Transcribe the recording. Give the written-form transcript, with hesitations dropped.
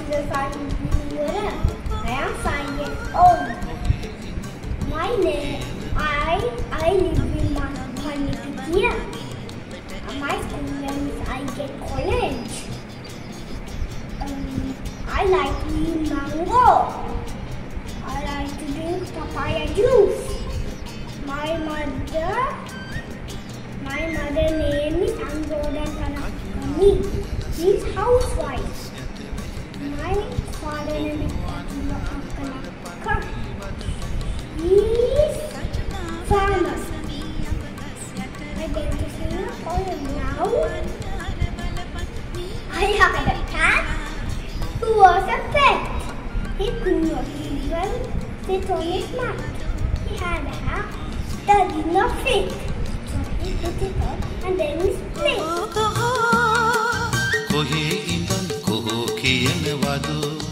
the viewer. I am 5 years old. My name, I live in Manipur. My school name is I get college. I like eating mango. I like to drink papaya juice. My mother name is Androda Kanakami. She's housewife. My father name is Patula Kanaka. He's farmer. I'm going to sing a poem now. I had a cat who was a pet. He could not even sit on his mat. He had a hat that did not fit. So he put it on and then he split. कोहे इंदन coho कियन वादो